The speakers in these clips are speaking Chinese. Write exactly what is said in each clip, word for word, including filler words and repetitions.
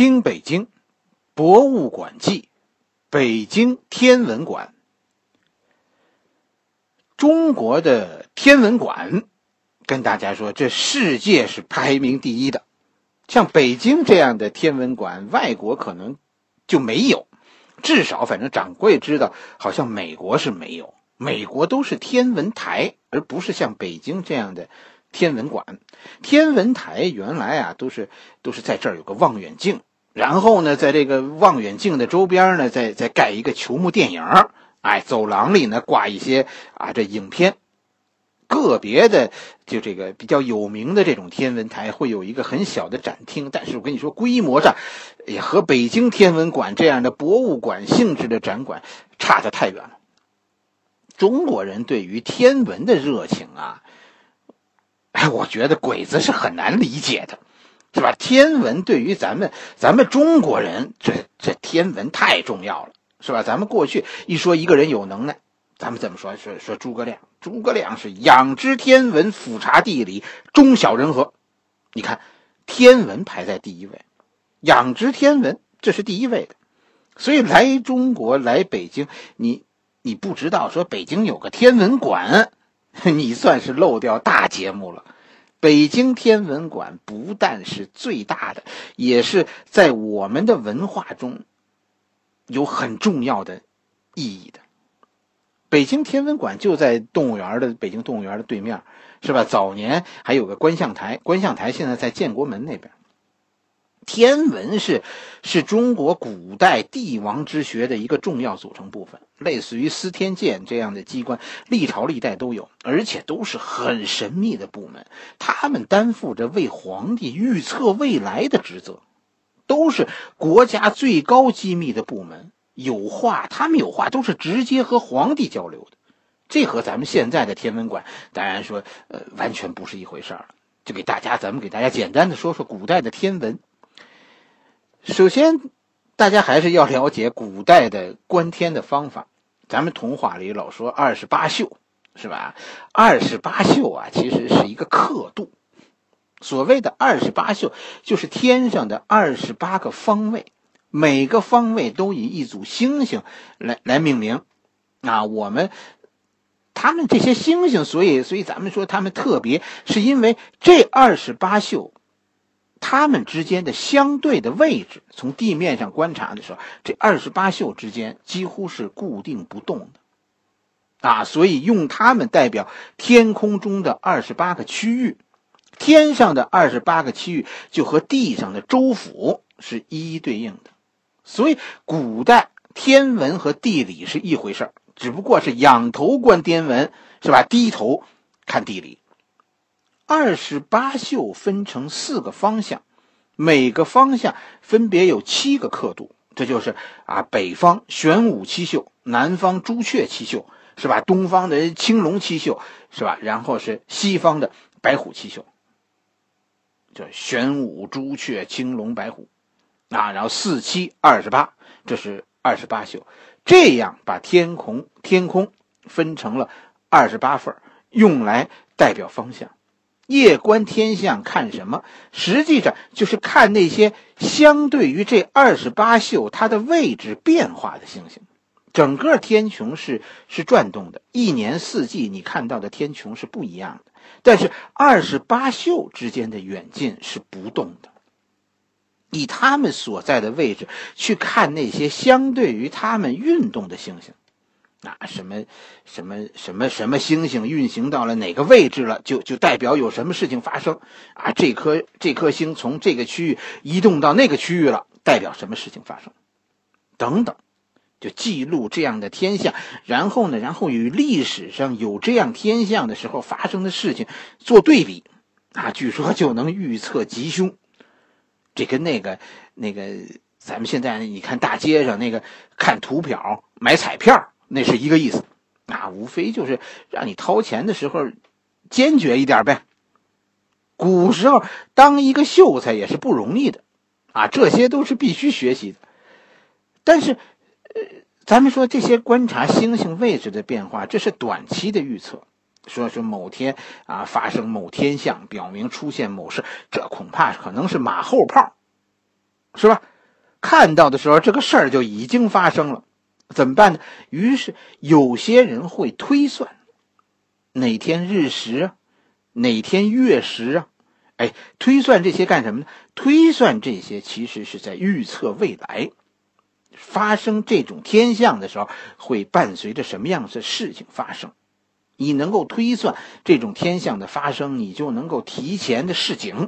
听北京博物馆记，北京天文馆。中国的天文馆跟大家说，这世界是排名第一的。像北京这样的天文馆，外国可能就没有，至少反正掌柜知道，好像美国是没有。美国都是天文台，而不是像北京这样的天文馆。天文台原来啊，都是都是在这儿有个望远镜，然后呢，在这个望远镜的周边呢，再再盖一个球幕电影，哎，走廊里呢挂一些啊这影片。个别的就这个比较有名的这种天文台会有一个很小的展厅，但是我跟你说，规模上也和北京天文馆这样的博物馆性质的展馆差得太远了。中国人对于天文的热情啊，哎，我觉得鬼子是很难理解的，是吧？天文对于咱们咱们中国人，这这天文太重要了，是吧？咱们过去一说一个人有能耐，咱们怎么说？说说诸葛亮，诸葛亮是仰知天文，俯察地理，中晓人和。你看，天文排在第一位，仰知天文这是第一位的。所以来中国，来北京，你你不知道说北京有个天文馆，你算是漏掉大节目了。北京天文馆不但是最大的，也是在我们的文化中有很重要的意义的。北京天文馆就在动物园的北京动物园的对面，是吧？早年还有个观象台，观象台现在在建国门那边。天文是是中国古代帝王之学的一个重要组成部分，类似于司天监这样的机关，历朝历代都有，而且都是很神秘的部门，他们担负着为皇帝预测未来的职责，都是国家最高机密的部门。有话他们有话都是直接和皇帝交流的，这和咱们现在的天文馆当然说呃完全不是一回事了。就给大家咱们给大家简单的说说古代的天文。首先大家还是要了解古代的观天的方法。咱们童话里老说二十八宿，是吧？二十八宿啊，其实是一个刻度。所谓的二十八宿就是天上的二十八个方位，每个方位都以一组星星来来命名啊。我们他们这些星星，所以所以咱们说他们特别，是因为这二十八宿他们之间的相对的位置，从地面上观察的时候，这二十八宿之间几乎是固定不动的啊，所以用它们代表天空中的二十八个区域。天上的二十八个区域就和地上的州府是一一对应的。所以古代天文和地理是一回事，只不过是仰头观天文，是吧？低头看地理。二十八宿分成四个方向，每个方向分别有七个刻度，这就是啊，北方玄武七宿，南方朱雀七宿，是吧？东方的青龙七宿，是吧？然后是西方的白虎七宿，就玄武朱雀青龙白虎啊，然后四七二十八，这是二十八宿。这样把天空天空分成了二十八份，用来代表方向。夜观天象看什么？实际上就是看那些相对于这二十八宿它的位置变化的星星。整个天穹是是转动的，一年四季你看到的天穹是不一样的，但是二十八宿之间的远近是不动的。以他们所在的位置去看那些相对于他们运动的星星。啊，什么什么什么什么星星运行到了哪个位置了，就就代表有什么事情发生啊。这颗这颗星从这个区域移动到那个区域了，代表什么事情发生，等等，就记录这样的天象。然后呢，然后与历史上有这样天象的时候发生的事情做对比啊，据说就能预测吉凶。这跟那个那个咱们现在你看大街上那个看图表买彩票，那是一个意思啊，无非就是让你掏钱的时候坚决一点呗。古时候当一个秀才也是不容易的啊，这些都是必须学习的。但是呃，咱们说这些观察星星位置的变化，这是短期的预测，说是某天啊发生某天象，表明出现某事，这恐怕可能是马后炮，是吧？ 看到的时候，这个事儿就已经发生了，怎么办呢？于是有些人会推算哪天日食啊，哪天月食啊，哎，推算这些干什么呢？推算这些其实是在预测未来发生这种天象的时候会伴随着什么样的事情发生。你能够推算这种天象的发生，你就能够提前的示警。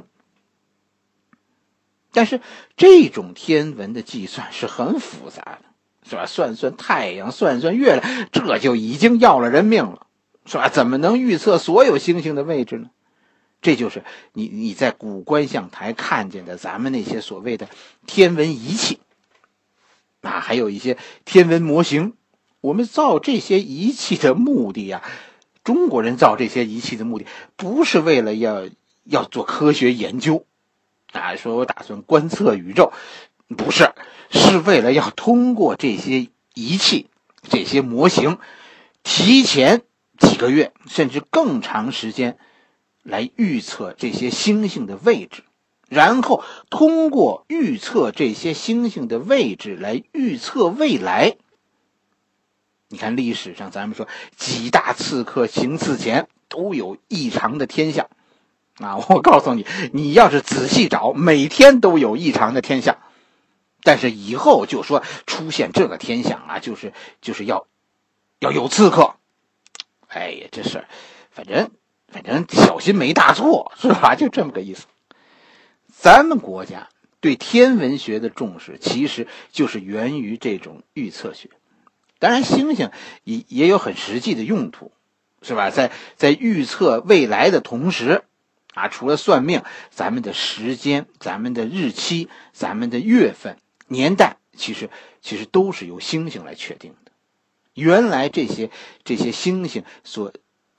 但是这种天文的计算是很复杂的，是吧？算算太阳，算算月亮，这就已经要了人命了，是吧？怎么能预测所有星星的位置呢？这就是你你在古观象台看见的咱们那些所谓的天文仪器啊，还有一些天文模型。我们造这些仪器的目的啊，中国人造这些仪器的目的不是为了要要做科学研究啊，说我打算观测宇宙，不是，是为了要通过这些仪器这些模型提前几个月甚至更长时间来预测这些星星的位置，然后通过预测这些星星的位置来预测未来。你看历史上咱们说几大刺客行刺前都有异常的天象啊，我告诉你，你要是仔细找，每天都有异常的天象。但是以后就说出现这个天象啊，就是就是要要有刺客。哎呀，这事反正反正小心没大错，是吧？就这么个意思。咱们国家对天文学的重视，其实就是源于这种预测学。当然星星也也有很实际的用途，是吧？在在预测未来的同时啊，除了算命，咱们的时间，咱们的日期，咱们的月份年代，其实其实都是由星星来确定的。原来这些这些星星所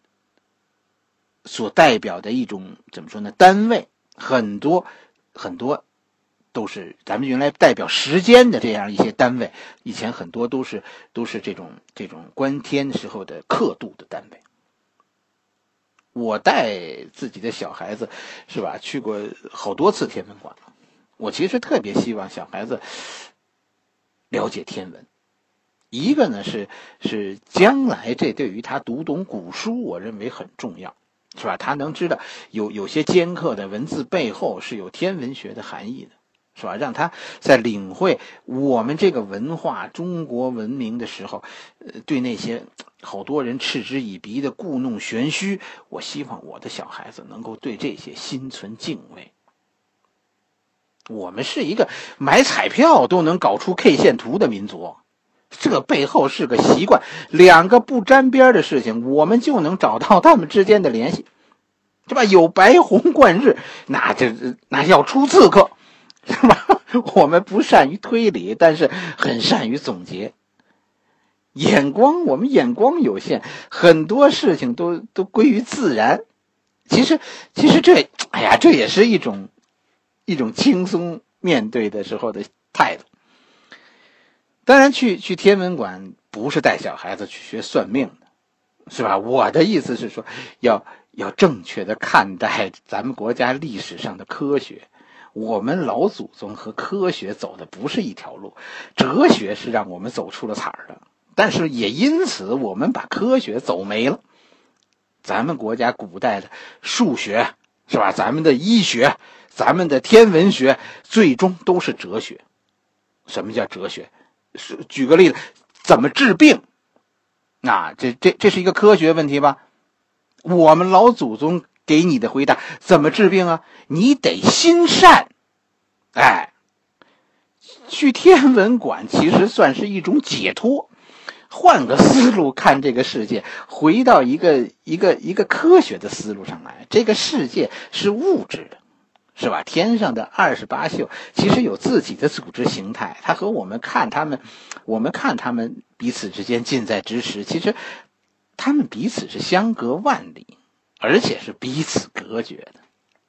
所代表的一种怎么说呢？单位很多很多都是咱们原来代表时间的这样一些单位，以前很多都是都是这种这种观天时候的刻度的单位。我带自己的小孩子，是吧，去过好多次天文馆了。我其实特别希望小孩子了解天文，一个呢是是将来这对于他读懂古书，我认为很重要，是吧？他能知道有有些尖刻的文字背后是有天文学的含义的，是吧？让他在领会我们这个文化中国文明的时候，呃，对那些好多人嗤之以鼻的故弄玄虚，我希望我的小孩子能够对这些心存敬畏。我们是一个买彩票都能搞出 K 线图的民族，这背后是个习惯，两个不沾边的事情，我们就能找到他们之间的联系，是吧？有白虹贯日，那这那要出刺客，是吧？我们不善于推理，但是很善于总结。眼光，我们眼光有限，很多事情都都归于自然。其实，其实这，哎呀，这也是一种一种轻松面对的时候的态度。当然去，去去天文馆不是带小孩子去学算命的，是吧？我的意思是说，要要正确的看待咱们国家历史上的科学。我们老祖宗和科学走的不是一条路，哲学是让我们走出了彩儿的。但是也因此我们把科学走没了。咱们国家古代的数学，是吧？咱们的医学，咱们的天文学，最终都是哲学。什么叫哲学？是举个例子，怎么治病？啊，这这这是一个科学问题吧？我们老祖宗给你的回答，怎么治病啊？你得心善。哎，去天文馆其实算是一种解脱。换个思路看这个世界，回到一个一个一个科学的思路上来，这个世界是物质的，是吧？天上的二十八宿其实有自己的组织形态，它和我们看他们，我们看他们彼此之间近在咫尺，其实他们彼此是相隔万里，而且是彼此隔绝的。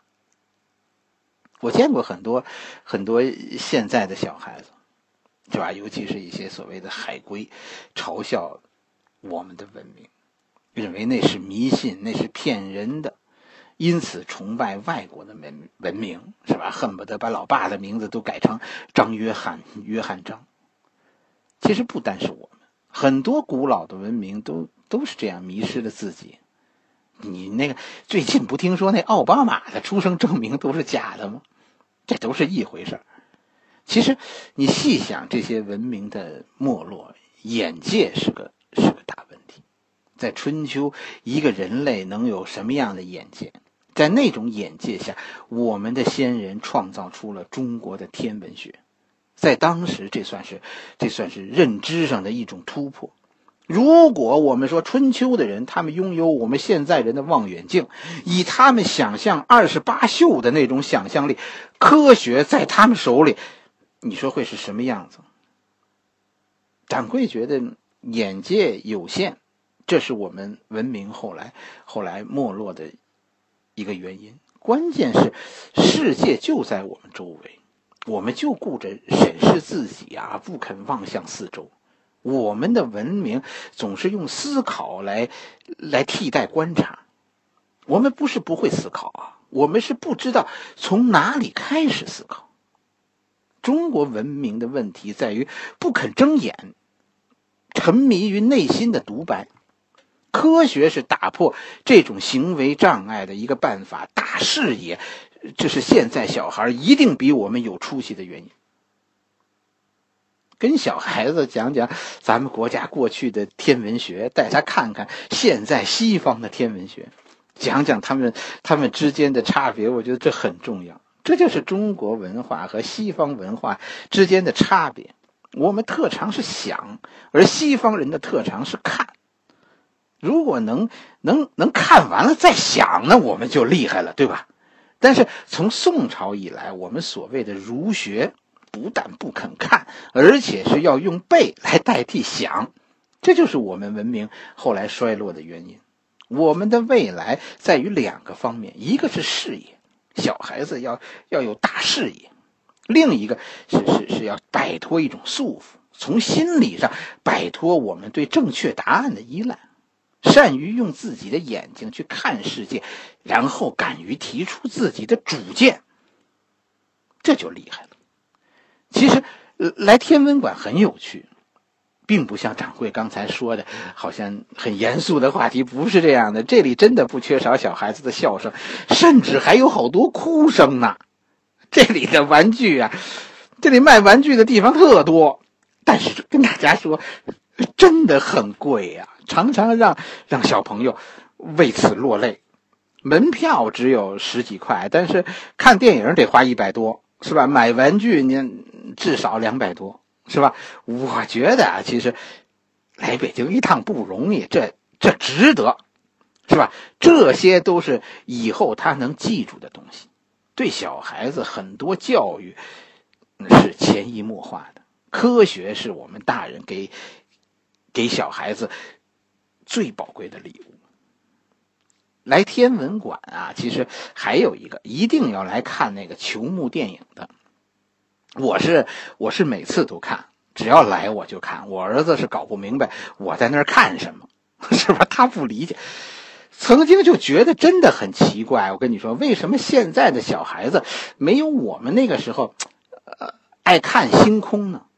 我见过很多很多现在的小孩子，是吧？尤其是一些所谓的海归，嘲笑我们的文明，认为那是迷信，那是骗人的。 因此崇拜外国的文文明，是吧？恨不得把老爸的名字都改成张约翰、约翰张。其实不单是我们，很多古老的文明都都是这样迷失了自己。你那个最近不听说那奥巴马的出生证明都是假的吗？这都是一回事。其实你细想，这些文明的没落，眼界是个是个大问题。在春秋，一个人类能有什么样的眼界？在那种眼界下，我们的先人创造出了中国的天文学。在当时，这算是这算是认知上的一种突破。如果我们说春秋的人，他们拥有我们现在人的望远镜，以他们想象二十八宿的那种想象力，科学在他们手里，你说会是什么样子？掌柜觉得眼界有限，这是我们文明后来后来没落的一个原因。关键是世界就在我们周围，我们就顾着审视自己啊，不肯望向四周。我们的文明总是用思考来来替代观察。我们不是不会思考啊，我们是不知道从哪里开始思考。中国文明的问题在于不肯睁眼，沉迷于内心的独白。科学是打破这种行为障碍的一个办法，大视野，这是现在小孩一定比我们有出息的原因。跟小孩子讲讲咱们国家过去的天文学，带他看看现在西方的天文学，讲讲他们他们之间的差别，我觉得这很重要。这就是中国文化和西方文化之间的差别。我们特长是想，而西方人的特长是看。如果能能能看完了再想，那我们就厉害了，对吧？但是从宋朝以来，我们所谓的儒学不但不肯看，而且是要用背来代替想，这就是我们文明后来衰落的原因。我们的未来在于两个方面，一个是视野，小孩子要要有大视野；另一个是是是要摆脱一种束缚，从心理上摆脱我们对正确答案的依赖，善于用自己的眼睛去看世界，然后敢于提出自己的主见，这就厉害了。其实来天文馆很有趣，并不像掌柜刚才说的好像很严肃的话题，不是这样的。这里真的不缺少小孩子的笑声，甚至还有好多哭声呢。这里的玩具啊，这里卖玩具的地方特多，但是跟大家说真的很贵啊，常常让让小朋友为此落泪。门票只有十几块，但是看电影得花一百多，是吧？买玩具你至少两百多，是吧？我觉得啊，其实来北京一趟不容易，这这值得，是吧？这些都是以后他能记住的东西。对小孩子很多教育是潜移默化的，科学是我们大人给给小孩子最宝贵的礼物。来天文馆啊，其实还有一个一定要来看那个球幕电影的。我是我是每次都看，只要来我就看。我儿子是搞不明白我在那儿看什么，是吧？他不理解。曾经就觉得真的很奇怪，我跟你说，为什么现在的小孩子没有我们那个时候呃爱看星空呢？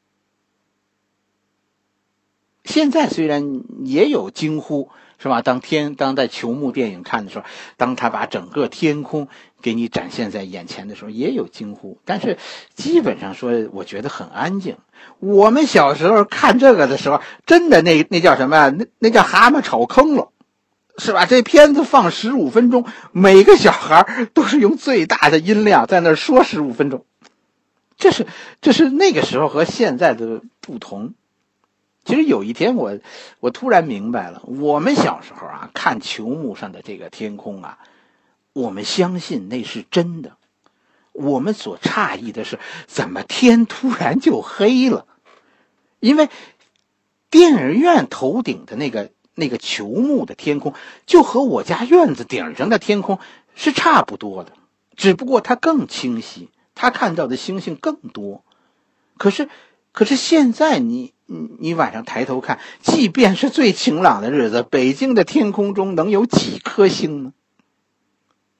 现在虽然也有惊呼，是吧？当天当在球幕电影看的时候，当他把整个天空给你展现在眼前的时候，也有惊呼，但是基本上说我觉得很安静。我们小时候看这个的时候，真的那那叫什么呀？那那叫蛤蟆炒坑了，是吧？这片子放十五分钟，每个小孩都是用最大的音量在那说十五分钟，这是这是那个时候和现在的不同。其实有一天我我突然明白了，我们小时候啊看球幕上的这个天空啊，我们相信那是真的。我们所诧异的是，怎么天突然就黑了？因为电影院头顶的那个那个球幕的天空，就和我家院子顶上的天空是差不多的，只不过它更清晰，它看到的星星更多。可是可是现在你你你晚上抬头看，即便是最晴朗的日子，北京的天空中能有几颗星呢？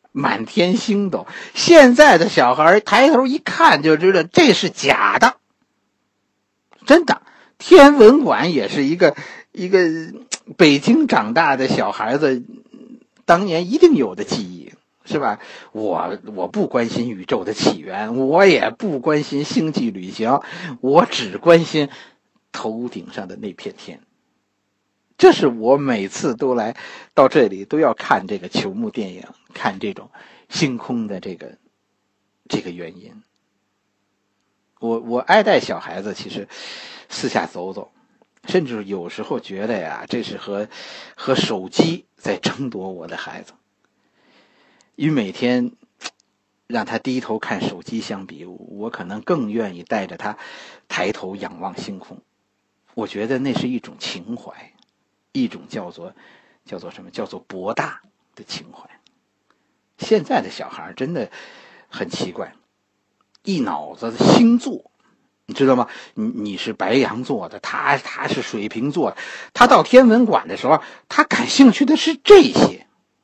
满天星斗。现在的小孩抬头一看就知道这是假的。真的，天文馆也是一个一个北京长大的小孩子当年一定有的记忆，是吧？我我不关心宇宙的起源，我也不关心星际旅行，我只关心头顶上的那片天。这是我每次都来到这里都要看这个球幕电影，看这种星空的这个这个原因。我我爱带小孩子其实四下走走，甚至有时候觉得呀，这是和和手机在争夺我的孩子。与每天让他低头看手机相比，我可能更愿意带着他抬头仰望星空。我觉得那是一种情怀，一种叫做叫做什么叫做博大的情怀。现在的小孩真的很奇怪，一脑子的星座，你知道吗？你你是白羊座的，他他是水瓶座的，他到天文馆的时候，他感兴趣的是这些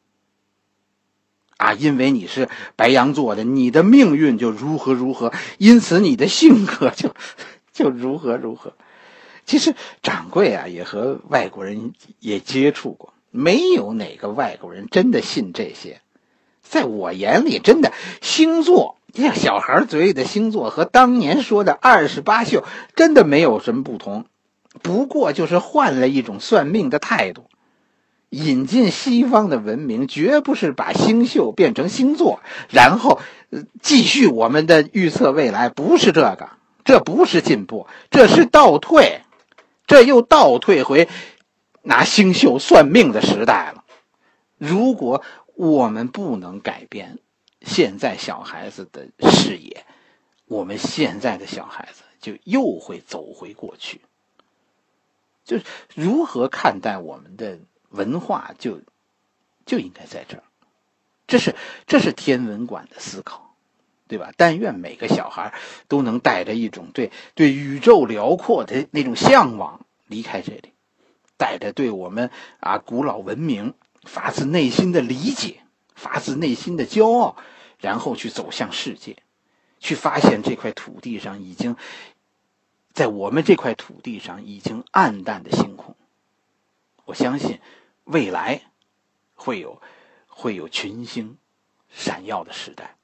啊，因为你是白羊座的，你的命运就如何如何，因此你的性格就就如何如何。其实掌柜啊也和外国人也接触过，没有哪个外国人真的信这些。在我眼里，真的星座，像小孩嘴里的星座和当年说的二十八宿真的没有什么不同，不过就是换了一种算命的态度。引进西方的文明，绝不是把星宿变成星座，然后、呃、继续我们的预测未来，不是这个，这不是进步，这是倒退，这又倒退回拿星宿算命的时代了。如果我们不能改变现在小孩子的视野，我们现在的小孩子就又会走回过去。就是如何看待我们的文化，就就应该在这儿。这是这是天文馆的思考，对吧？但愿每个小孩都能带着一种对对宇宙辽阔的那种向往离开这里，带着对我们啊古老文明发自内心的理解，发自内心的骄傲，然后去走向世界，去发现这块土地上已经在我们这块土地上已经暗淡的星空。我相信未来会有会有群星闪耀的时代。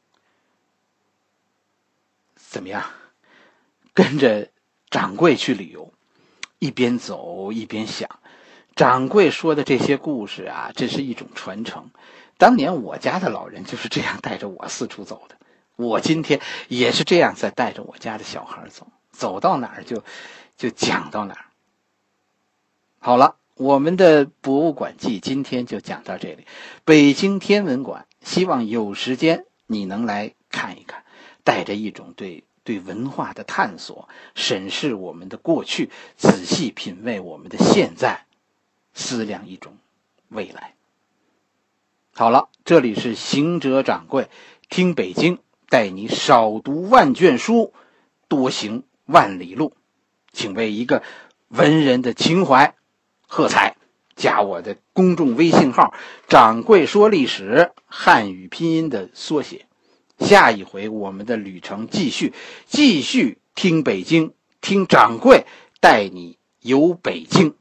怎么样？跟着掌柜去旅游，一边走一边想。掌柜说的这些故事啊，这是一种传承。当年我家的老人就是这样带着我四处走的，我今天也是这样在带着我家的小孩走，走到哪儿就就讲到哪儿。好了，我们的博物馆记今天就讲到这里。北京天文馆，希望有时间你能来看一看，带着一种对对文化的探索，审视我们的过去，仔细品味我们的现在，思量一种未来。好了，这里是行者掌柜听北京，带你少读万卷书，多行万里路。请为一个文人的情怀喝彩，加我的公众微信号掌柜说历史，汉语拼音的缩写。下一回我们的旅程继续继续听北京，听掌柜带你游北京。